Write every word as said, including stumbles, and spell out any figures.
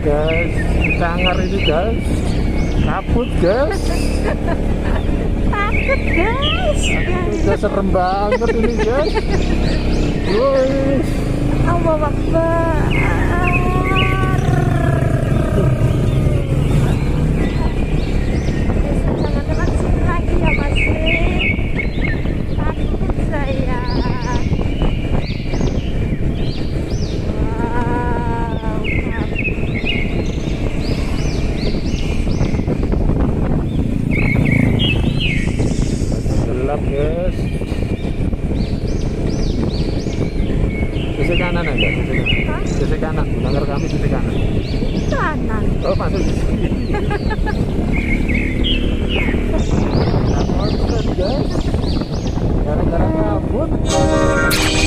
guys, sangar ini guys, kabut guys, Takut guys. udah serem banget ini guys. Woi, Allah Akbar. Teman-teman sini lagi ya masih. Takut saya. Wow. gelap guys. Sisi kanan aja, sisi kanan. Hah? Sisi kanan, melanggar kami sisi kanan. Kanan. Oh masuk di sini. Nah, guys, gara-gara kabut.